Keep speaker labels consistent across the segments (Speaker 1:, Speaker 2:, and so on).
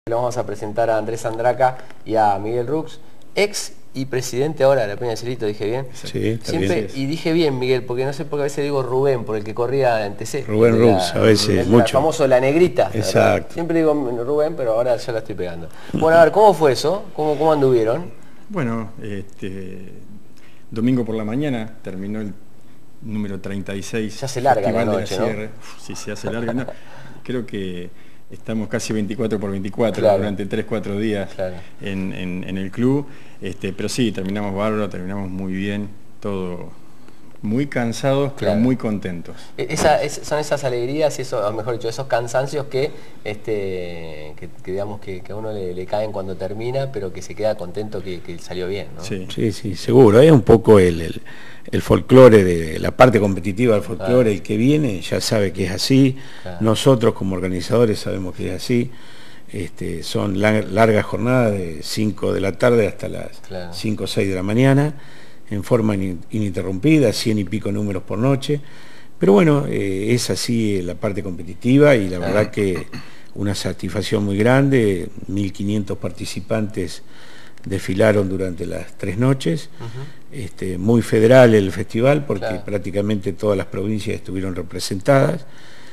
Speaker 1: Le vamos a presentar a Andrés Andraca y a Miguel Rux, ex y presidente ahora de la Peña del Cielito, ¿dije bien?
Speaker 2: Sí, está
Speaker 1: siempre,
Speaker 2: bien.
Speaker 1: Y dije bien, Miguel, porque no sé por qué a veces digo Rubén, por el que corría en TC.
Speaker 2: Rubén Rux, a veces, mucho.
Speaker 1: El famoso La Negrita.
Speaker 2: Exacto.
Speaker 1: Siempre digo Rubén, pero ahora ya la estoy pegando. Bueno, a ver, ¿cómo fue eso? ¿Cómo anduvieron?
Speaker 3: Bueno, domingo por la mañana terminó el número 36.
Speaker 1: Ya se larga la noche, ¿no?
Speaker 3: Sí, se hace larga. No, creo que estamos casi 24 por 24
Speaker 1: claro,
Speaker 3: durante 3-4 días
Speaker 1: claro,
Speaker 3: en el club, pero sí, terminamos bárbaro, terminamos muy bien, todo muy cansados, pero muy contentos.
Speaker 1: Son esas alegrías y eso, o mejor dicho, esos cansancios que digamos que a uno le caen cuando termina, pero que se queda contento que salió bien, ¿no?
Speaker 2: Sí, sí, seguro. Es un poco el folclore, de la parte competitiva del folclore, el que viene ya sabe que es así. Nosotros como organizadores sabemos que es así. Son largas jornadas de 5 de la tarde hasta las 5 o 6 de la mañana, en forma ininterrumpida, 100 y pico números por noche. Pero bueno, es así la parte competitiva y la verdad que una satisfacción muy grande. 1.500 participantes desfilaron durante las 3 noches. Muy federal el festival porque prácticamente todas las provincias estuvieron representadas,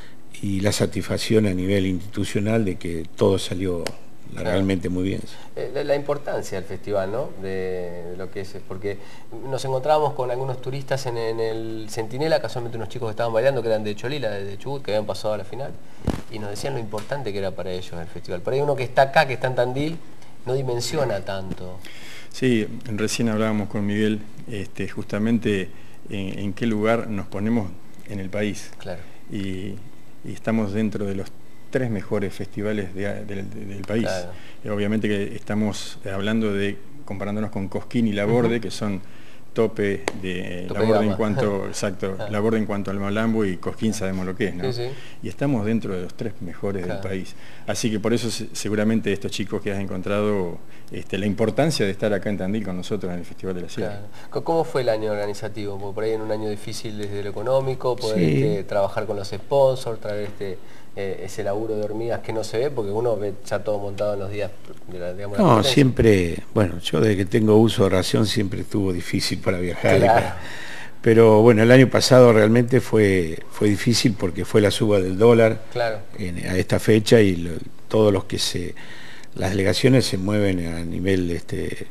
Speaker 2: y la satisfacción a nivel institucional de que todo salió realmente muy bien.
Speaker 1: La importancia del festival, ¿no? De lo que es, porque nos encontrábamos con algunos turistas en el Centinela, casualmente unos chicos que estaban bailando, que eran de Cholila, de Chubut, que habían pasado a la final, y nos decían lo importante que era para ellos el festival. Por ahí uno que está acá, que está en Tandil, no dimensiona tanto.
Speaker 3: Sí, recién hablábamos con Miguel, justamente en qué lugar nos ponemos en el país.
Speaker 1: Claro.
Speaker 3: Y estamos dentro de los 3 mejores festivales del país. Claro. Obviamente que estamos hablando comparándonos con Cosquín y Laborde, que son tope Laborde en cuanto, Laborde en cuanto al malambo, y Cosquín sabemos lo que es, ¿no? Sí. Y estamos dentro de los 3 mejores del país. Así que por eso seguramente estos chicos que has encontrado, la importancia de estar acá en Tandil con nosotros en el Festival de la Sierra.
Speaker 1: ¿Cómo fue el año organizativo? Porque por ahí en un año difícil desde lo económico, poder trabajar con los sponsors, traer ese laburo de hormigas que no se ve, porque uno ve ya todo montado en los días de la, digamos,
Speaker 2: no, siempre, bueno, yo desde que tengo uso de razón siempre estuvo difícil para viajar. Claro. Pero bueno, el año pasado realmente fue difícil porque fue la suba del dólar a esta fecha, y todos los que las delegaciones se mueven a nivel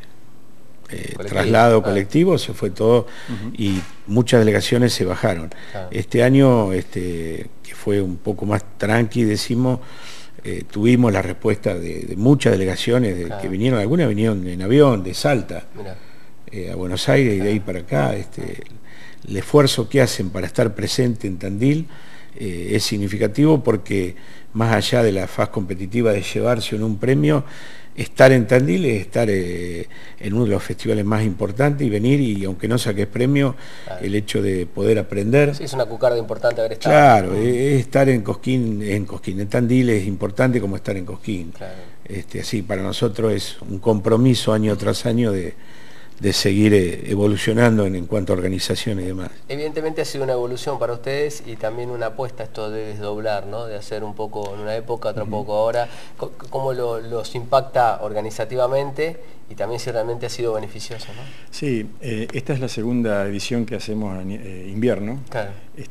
Speaker 2: traslado colectivo, se fue todo, y muchas delegaciones se bajaron. Este año, que fue un poco más tranqui, decimos, tuvimos la respuesta de muchas delegaciones que vinieron, algunas vinieron en avión de Salta a Buenos Aires y de ahí para acá. El esfuerzo que hacen para estar presente en Tandil es significativo, porque más allá de la faz competitiva de llevarse un premio, estar en Tandil es estar en uno de los festivales más importantes, y venir, y aunque no saques premio, el hecho de poder aprender.
Speaker 1: Sí, es una cucarda importante haber estado.
Speaker 2: Claro, estar en Cosquín, en Tandil es importante como estar en Cosquín. Así para nosotros es un compromiso año tras año de seguir evolucionando en cuanto a organización y demás.
Speaker 1: Evidentemente ha sido una evolución para ustedes y también una apuesta esto de desdoblar, ¿no? De hacer un poco en una época, otro poco ahora. ¿Cómo los impacta organizativamente y también si realmente ha sido beneficioso, ¿no?
Speaker 3: Sí, esta es la segunda edición que hacemos en invierno. Claro.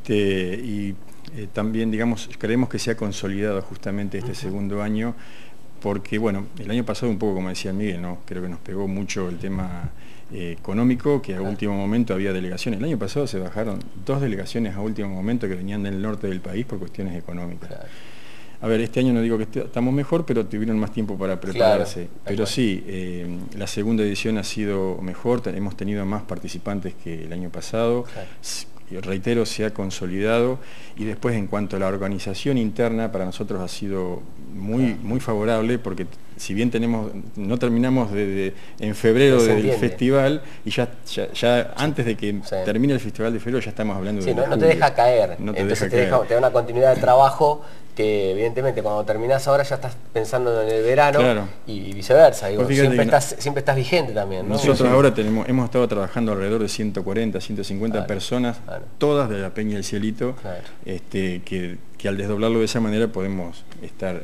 Speaker 3: También, digamos, creemos que se ha consolidado justamente este segundo año, porque, bueno, el año pasado un poco, como decía Miguel, ¿no? Creo que nos pegó mucho el tema económico, que a último momento había delegaciones. El año pasado se bajaron 2 delegaciones a último momento que venían del norte del país por cuestiones económicas. A ver, este año no digo que estamos mejor, pero tuvieron más tiempo para prepararse. Pero sí, la segunda edición ha sido mejor, hemos tenido más participantes que el año pasado. Y reitero, se ha consolidado, y después en cuanto a la organización interna, para nosotros ha sido muy favorable, porque si bien no terminamos en febrero del festival, y ya antes de que termine el festival de febrero ya estamos hablando de
Speaker 1: no te deja caer, entonces te da una continuidad de trabajo que evidentemente cuando terminás ahora ya estás pensando en el verano, y viceversa, digo, siempre estás vigente también, ¿no?
Speaker 3: Nosotros ahora hemos estado trabajando alrededor de 140, 150 personas, todas de la Peña del Cielito, que al desdoblarlo de esa manera podemos estar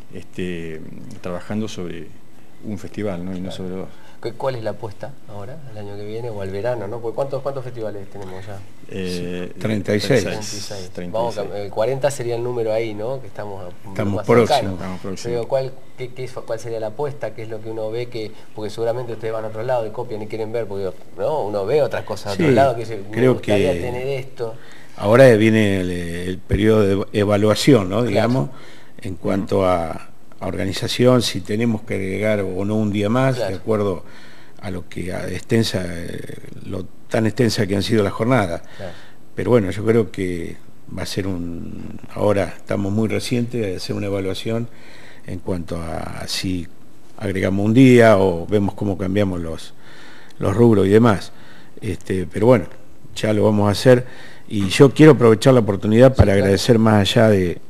Speaker 3: trabajando sobre un festival, ¿no? Y no sobre dos.
Speaker 1: ¿Cuál es la apuesta ahora, el año que viene o al verano, ¿no? ¿Cuántos festivales tenemos ya?
Speaker 2: 36.
Speaker 1: 36. Vamos, 40 sería el número ahí, ¿no? Que estamos
Speaker 2: próximos.
Speaker 1: Pero ¿cuál sería la apuesta? ¿Qué es lo que uno ve? Porque seguramente ustedes van a otro lado y copian y quieren ver, porque ¿no? Uno ve otras cosas de otro lado que dice, me gustaría tener esto.
Speaker 2: Ahora viene el periodo de evaluación, ¿no? Digamos, en cuanto a organización, si tenemos que agregar o no un día más, de acuerdo a lo que lo tan extensa que han sido las jornadas. Pero bueno, yo creo que va a ser ahora estamos muy recientes de hacer una evaluación en cuanto a si agregamos un día o vemos cómo cambiamos los rubros y demás. Pero bueno, ya lo vamos a hacer, y yo quiero aprovechar la oportunidad para agradecer, más allá de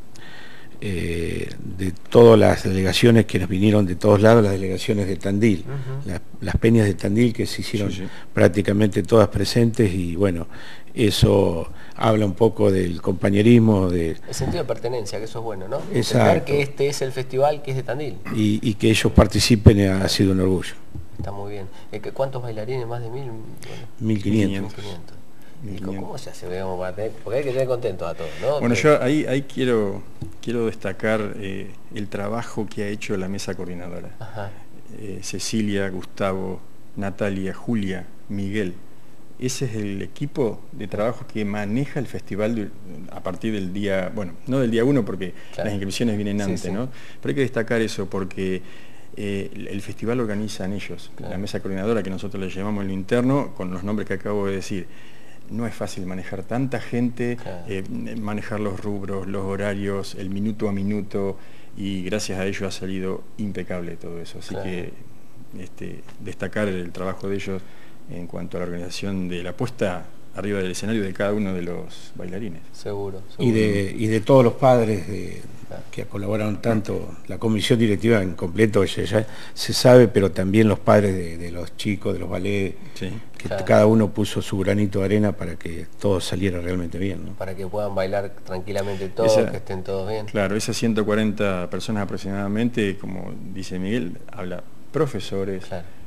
Speaker 2: todas las delegaciones que nos vinieron de todos lados, las delegaciones de Tandil, las peñas de Tandil, que se hicieron prácticamente todas presentes, y bueno, eso habla un poco del compañerismo, el
Speaker 1: sentido de pertenencia, que eso es bueno, ¿no?
Speaker 2: Exacto.
Speaker 1: Que este es el festival que es de Tandil.
Speaker 2: Y que ellos participen ha sido un orgullo.
Speaker 1: Está muy bien. ¿Cuántos bailarines? ¿Más de 1000? Bueno,
Speaker 2: 1500.
Speaker 1: ¿Y cómo se hace? Porque hay que tener contentos a todos, ¿no?
Speaker 3: Bueno, yo ahí quiero destacar el trabajo que ha hecho la mesa coordinadora. Cecilia, Gustavo, Natalia, Julia, Miguel. Ese es el equipo de trabajo que maneja el festival a partir del día, bueno, no del día 1 porque las inscripciones vienen antes, ¿no? Pero hay que destacar eso porque el festival organizan ellos, la mesa coordinadora, que nosotros le llamamos en lo interno, con los nombres que acabo de decir. No es fácil manejar tanta gente, manejar los rubros, los horarios, el minuto a minuto, y gracias a ellos ha salido impecable todo eso. Así que destacar el trabajo de ellos en cuanto a la organización de la puesta arriba del escenario de cada uno de los bailarines.
Speaker 1: Seguro.
Speaker 2: Y de todos los padres que colaboraron tanto, la comisión directiva en completo, ya se sabe, pero también los padres de los chicos, de los ballets, que cada uno puso su granito de arena para que todo saliera realmente bien, ¿no?
Speaker 1: Para que puedan bailar tranquilamente todos, que estén todos bien.
Speaker 3: Claro, esas 140 personas aproximadamente, como dice Miguel, habla profesores,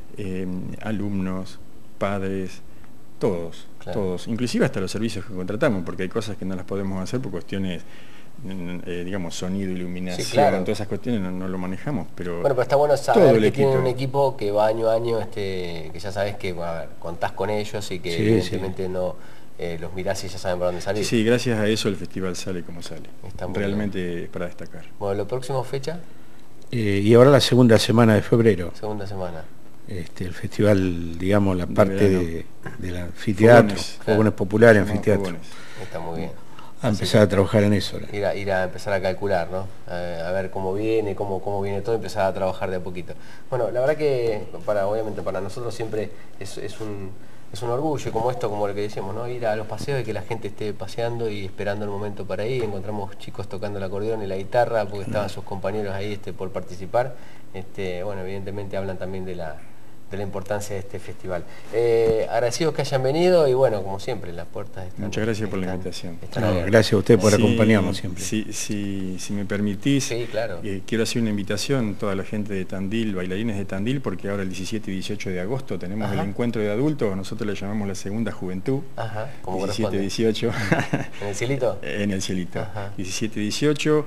Speaker 3: alumnos, padres, todos, inclusive hasta los servicios que contratamos, porque hay cosas que no las podemos hacer por cuestiones, digamos, sonido, iluminación, todas esas cuestiones no lo manejamos, pero
Speaker 1: bueno, pero está bueno saber que tienen un equipo que va año a año, que ya sabes que contás con ellos y que evidentemente no los mirás y ya saben por dónde salir.
Speaker 3: Sí, gracias a eso el festival sale como sale. Realmente es para destacar.
Speaker 1: Bueno, ¿la próxima fecha?
Speaker 2: Y ahora la segunda semana de febrero.
Speaker 1: Segunda semana.
Speaker 2: El festival, digamos, la parte del anfiteatro, Fogones Populares, anfiteatro.
Speaker 1: Está muy bien.
Speaker 2: A empezar a trabajar en eso.
Speaker 1: Ir a empezar a calcular, ¿no? A ver cómo viene, cómo viene todo, empezar a trabajar de a poquito. Bueno, la verdad que obviamente para nosotros siempre es un orgullo, como lo que decíamos, ¿no? Ir a los paseos y que la gente esté paseando y esperando el momento para ir. Encontramos chicos tocando el acordeón y la guitarra, porque estaban sus compañeros ahí por participar. Bueno, evidentemente hablan también de la importancia de este festival. Agradecidos que hayan venido y bueno, como siempre, las puertas están.
Speaker 3: Muchas gracias por la invitación.
Speaker 2: Gracias a usted por acompañarnos siempre.
Speaker 3: Si me permitís, quiero hacer una invitación a toda la gente de Tandil, bailarines de Tandil, porque ahora el 17 y 18 de agosto tenemos el encuentro de adultos, nosotros le llamamos la segunda juventud.
Speaker 1: Como
Speaker 3: 17 y 18.
Speaker 1: ¿En el Cielito?
Speaker 3: En el Cielito. 17 y 18,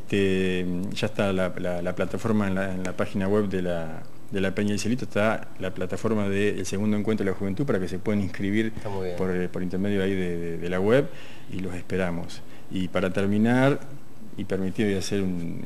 Speaker 3: ya está la plataforma en la página web de la Peña del Cielito, está la plataforma del segundo encuentro de la juventud para que se puedan inscribir por intermedio ahí de la web, y los esperamos. Y para terminar, y permitido hacer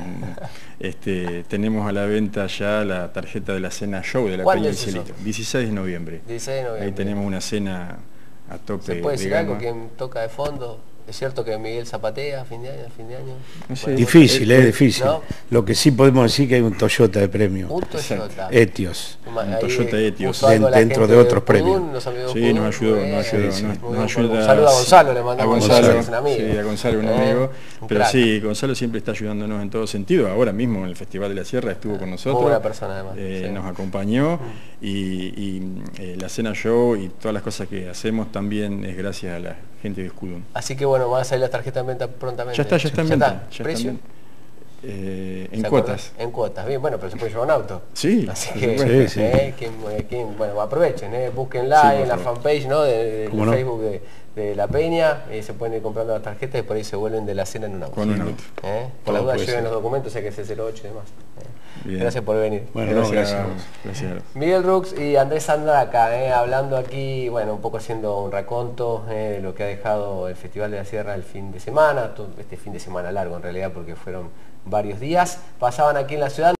Speaker 3: tenemos a la venta ya la tarjeta de la cena show de la Peña del Cielito, 16 de noviembre. Ahí tenemos una cena a tope.
Speaker 1: ¿Se puede decir algo que toca de fondo? ¿Es cierto que Miguel zapatea a fin de año?
Speaker 2: No sé, difícil, es difícil. ¿No? Lo que sí podemos decir que hay un Toyota de premio.
Speaker 1: Un Toyota.
Speaker 2: Etios.
Speaker 3: Un Toyota Etios.
Speaker 2: Dentro de otros premios.
Speaker 3: Sí, nos ayudó.
Speaker 1: Un saludo a Gonzalo, le mandamos un amigo.
Speaker 3: Sí, a Gonzalo, un amigo. Pero sí, Gonzalo siempre está ayudándonos en todo sentido. Ahora mismo en el Festival de la Sierra estuvo con nosotros.
Speaker 1: Muy buena persona además.
Speaker 3: Nos acompañó y la cena show y todas las cosas que hacemos también es gracias a la gente de Escudón.
Speaker 1: Así que bueno, van a salir las tarjetas en venta prontamente.
Speaker 3: Ya está en venta.
Speaker 1: ¿Precio?
Speaker 3: En cuotas.
Speaker 1: En cuotas, bien, bueno, pero se puede llevar un auto.
Speaker 3: Sí,
Speaker 1: así que,
Speaker 2: sí.
Speaker 1: bueno, aprovechen, búsquenla
Speaker 3: Sí,
Speaker 1: en la
Speaker 3: favor.
Speaker 1: fanpage, ¿no? de
Speaker 2: ¿Cómo no?
Speaker 1: Facebook de La Peña, se pueden ir comprando las tarjetas y por ahí se vuelven de la cena en un auto.
Speaker 3: Con un auto.
Speaker 1: Por la
Speaker 3: Todo
Speaker 1: duda
Speaker 3: puede
Speaker 1: lleven
Speaker 3: ser.
Speaker 1: los documentos, sé que es el 08 y demás.
Speaker 3: Bien.
Speaker 1: Gracias por venir.
Speaker 2: Bueno,
Speaker 3: Gracias.
Speaker 2: gracias.
Speaker 3: Gracias.
Speaker 1: Miguel Rux y Andrés Andraca, hablando aquí, bueno, un poco haciendo un raconto de lo que ha dejado el Festival de la Sierra el fin de semana, este fin de semana largo en realidad porque fueron varios días, pasaban aquí en la ciudad.